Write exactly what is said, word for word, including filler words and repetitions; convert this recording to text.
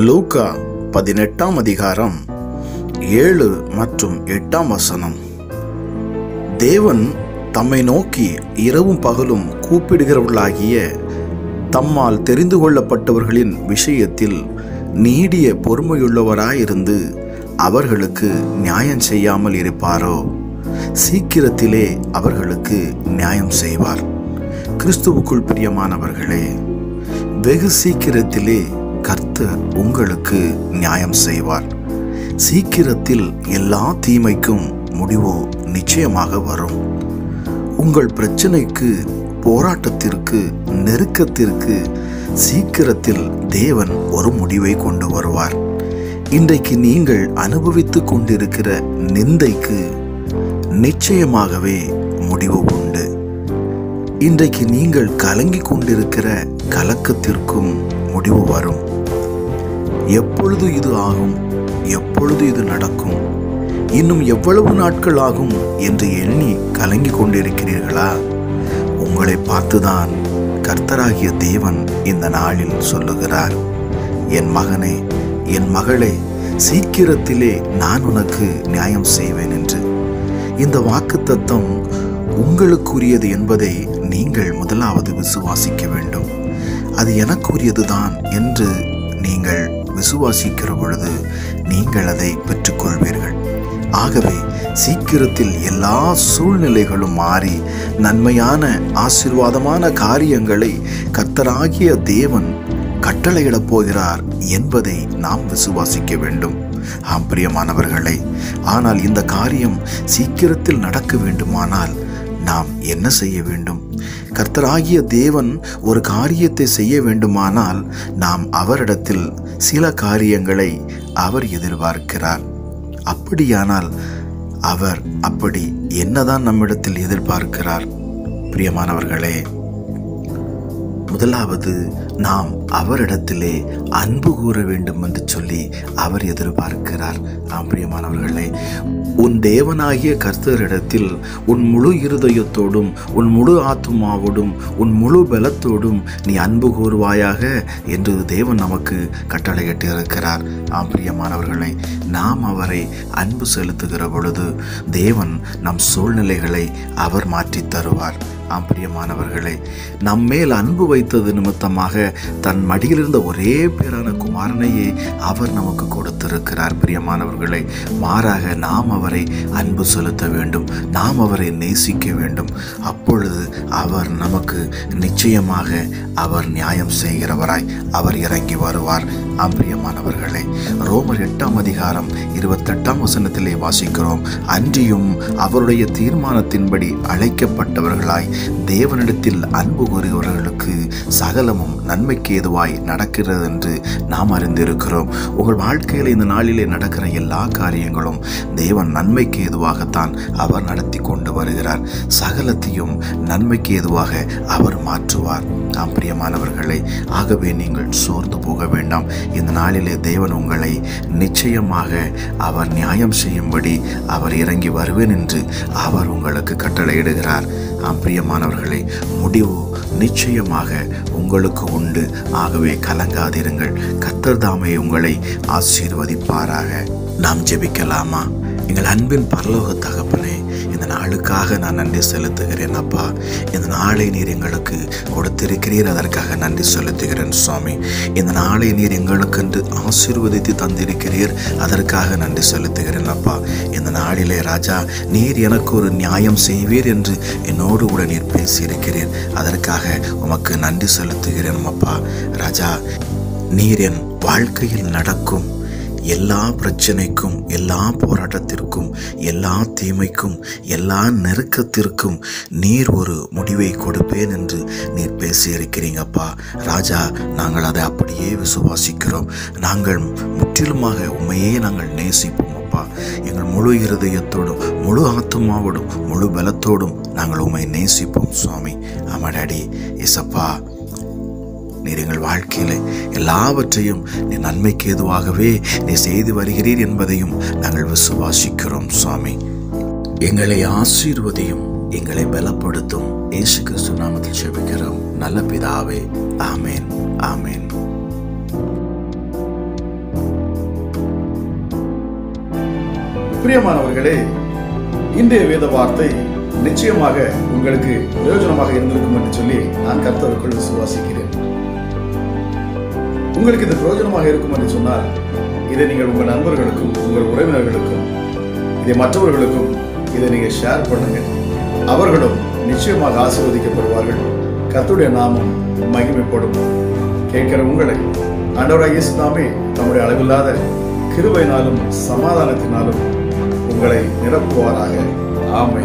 லூக்கா பதினெட்டாம் அதிகாரம் ஏழு மற்றும் எட்டாம் வசனம். தேவன் தம்மை நோக்கி இரவும் பகலும் கூப்பிடுகிறவர்களாகிய தம்மால் தெரிந்து கொள்ளப்பட்டவர்களின் விஷயத்தில் நீடிய பொறுமையுள்ளவராயிருந்து அவர்களுக்கு நியாயம் செய்யாமல் இருப்பாரோ? சீக்கிரத்திலே அவர்களுக்கு நியாயம் செய்வார். கிறிஸ்துவுக்குள் பிரியமானவர்களே, வெகு சீக்கிரத்திலே கர்த்தர் உங்களுக்கு நியாயம் செய்வார். சீக்கிரத்தில் எல்லா தீமைக்கும் முடிவு நிச்சயமாக வரும். உங்கள் பிரச்சனைக்கு, போராட்டத்திற்கு, நெருக்கத்திற்கு சீக்கிரத்தில் தேவன் ஒரு முடிவை கொண்டு வருவார். இன்றைக்கு நீங்கள் அனுபவித்துக் கொண்டிருக்கிற நிந்தைக்கு நிச்சயமாகவே முடிவு உண்டு. இன்றைக்கு நீங்கள் கலங்கி கொண்டிருக்கிற கலக்கத்திற்கும் முடிவு வரும். எப்பொழுது இது ஆகும், எப்பொழுது இது நடக்கும், இன்னும் எவ்வளவு நாட்கள் ஆகும் என்று எண்ணி கலங்கி கொண்டிருக்கிறீர்களா? உங்களை பார்த்துதான் கர்த்தராகிய தேவன் இந்த நாளில் சொல்லுகிறார், என் மகனே, என் மகளே, சீக்கிரத்திலே நான் உனக்கு நியாயம் செய்வேன் என்று. இந்த வாக்குத்தத்தம் உங்களுக்குரியது என்பதை நீங்கள் முதலாவது விசுவாசிக்க வேண்டும். அது எனக்குரியதுதான் என்று நீங்கள் விசுவாசிக்கிற பொழுது நீங்கள் அதை பெற்றுக்கொள்வீர்கள். ஆகவே சீக்கிரத்தில் எல்லா சூழ்நிலைகளும் மாறி நன்மையான ஆசீர்வாதமான காரியங்களை கர்த்தராகிய தேவன் கட்டளையிடப் போகிறார் என்பதை நாம் விசுவாசிக்க வேண்டும். ஆம் பிரியமானவர்களே, ஆனால் இந்த காரியம் சீக்கிரத்தில் நடக்க வேண்டுமானால் நாம் என்ன செய்ய வேண்டும்? கர்த்தராகிய தேவன் ஒரு காரியத்தை செய்ய வேண்டுமானால் நாம் அவரிடத்தில் சில காரியங்களை அவர் எதிர்பார்க்கிறார். அப்படியானால் அவர் அப்படி என்னதான் நம்மிடத்தில் எதிர்பார்க்கிறார்? பிரியமானவர்களே, முதலாவது நாம் அவரிடத்திலே அன்பு கூற வேண்டும் என்று சொல்லி அவர் எதிர்பார்க்கிறார். ஆம் பிரியமானவர்களே, உன் தேவனாகிய கர்த்தரிடத்தில் உன் முழு இருதயத்தோடும், உன் முழு ஆத்துமாவோடும், உன் முழு பலத்தோடும் நீ அன்பு கூறுவாயாக என்று தேவன் நமக்கு கட்டளையிட்டு இருக்கிறார். ஆம் பிரியமானவர்களே, நாம் அவரை அன்பு செலுத்துகிற பொழுது தேவன் நம் சூழ்நிலைகளை அவர் மாற்றி தருவார். ஆம் பிரியமானவர்களே, நம்மேல் அன்பு வைத்தது நிமித்தமாக தன் மடியில் இருந்த ஒரே பேரான குமாரனையே அவர் நமக்கு கொடுத்திருக்கிறார். பிரியமானவர்களே, மாறாக நாம் அவரை அன்பு செலுத்த வேண்டும், நாம் அவரை நேசிக்க வேண்டும். அப்பொழுது அவர் நமக்கு நிச்சயமாக அவர் நியாயம் செய்கிறவராய் அவர் இறங்கி வருவார். ஆம் பிரியமானவர்களே, ரோமர் எட்டாம் அதிகாரம் இருபத்தெட்டாம் வசனத்திலே வாசிக்கிறோம், அன்றியும் அவருடைய தீர்மானத்தின்படி அழைக்கப்பட்டவர்களாய் தேவனிடத்தில் அன்பு கூறுகிறவர்களுக்கு சகலமும் நன்மைக்கு ஏதுவாய் நடக்கிறது என்று நாம் அறிந்திருக்கிறோம். உங்கள் வாழ்க்கையில் இந்த நாளிலே நடக்கிற எல்லா காரியங்களும் தேவன் நன்மைக்கு ஏதுவாகத்தான் அவர் நடத்தி கொண்டு வருகிறார். சகலத்தையும் நன்மைக்கு ஏதுவாக அவர் மாற்றுவார். ஆம் பிரியமானவர்களே, ஆகவே நீங்கள் சோர்ந்து போக வேண்டாம். இந்த நாளிலே தேவன் உங்களை நிச்சயமாக அவர் நியாயம் செய்யும்படி அவர் இறங்கி வருவேன் என்று அவர் உங்களுக்கு கட்டளையிடுகிறார். ஆம் பிரியமானவர்களே, முடிவு நிச்சயமாக உங்களுக்கு உண்டு. ஆகவே கலங்காதிருங்கள். கர்த்தர் தாமே உங்களை ஆசீர்வதிப்பாராக. நாம் ஜெபிக்கலாமா? எங்கள் அன்பின் பரலோக தகப்பனே, இந்த நாளுக்காக நான் நன்றி செலுத்துகிறேன் அப்பா. இந்த நாளை நீர் எங்களுக்கு கொடுத்திருக்கிறீர், அதற்காக நன்றி செலுத்துகிறேன் சுவாமி. இந்த நாளை நீர் எங்களுக்கென்று ஆசீர்வதித்து தந்திருக்கிறீர், அதற்காக நன்றி செலுத்துகிறேன் அப்பா. இந்த நாளிலே ராஜா, நீர் எனக்கு ஒரு நியாயம் செய்வீர் என்று என்னோடு கூட நீர் பேசியிருக்கிறீர், அதற்காக உமக்கு நன்றி செலுத்துகிறேன் அப்பா. ராஜா, நீர் என் வாழ்க்கையில் நடக்கும் எல்லா பிரச்சனைக்கும், எல்லா போராட்டத்திற்கும், எல்லா தீமைக்கும், எல்லா நெருக்கத்திற்கும் நீர் ஒரு முடிவை கொடுப்பேன் என்று நீர் பேசியிருக்கிறீங்கப்பா. ராஜா, நாங்கள் அதை அப்படியே விசுவாசிக்கிறோம். நாங்கள் முற்றிலுமாக உண்மையே நாங்கள் நேசிப்போம் அப்பா. எங்கள் முழு இருதயத்தோடும், முழு ஆத்துமாவோடும், முழு பலத்தோடும் நாங்கள் உண்மை நேசிப்போம் சுவாமி. ஆமாடாடி இசப்பா, நீர் எங்கள் வாழ்க்கையில எல்லாவற்றையும் நீ நன்மைக்கு ஏதுவாகவே நீ செய்து வருகிறீர் என்பதையும் நாங்கள் விசுவாசிக்கிறோம் சுவாமி. எங்களை ஆசீர்வதியும், எங்களை பலப்படுத்தும். இயேசு கிறிஸ்து நாமத்தில் ஜெபிக்கிறோம் நல்ல பிதாவே. ஆமேன், ஆமேன். பிரியமானவர்களே, இன்றைய வேத வார்த்தை நிச்சயமாக உங்களுக்கு பிரயோஜனமாக இருந்திருக்கும் என்று சொல்லி நான் கர்த்தருக்குள் விசுவாசிக்கிறேன். உங்களுக்கு இது பிரயோஜனமாக இருக்கும் என்று சொன்னால் இதை நீங்கள் உங்கள் நண்பர்களுக்கும் உங்கள் உறவினர்களுக்கும் இதை மற்றவர்களுக்கும் இதை நீங்கள் ஷேர் பண்ணுங்க. அவர்களும் நிச்சயமாக ஆசீர்வதிக்கப்படுவார்கள். கர்த்தருடைய நாமம் மகிமைப்படும். கேட்கிற உங்களை ஆண்டவராகிய இயேசு நாமே தம்முடைய அளவில்லாத கிருபையினாலும் சமாதானத்தினாலும் உங்களை நிரப்புவாராக. ஆமென்.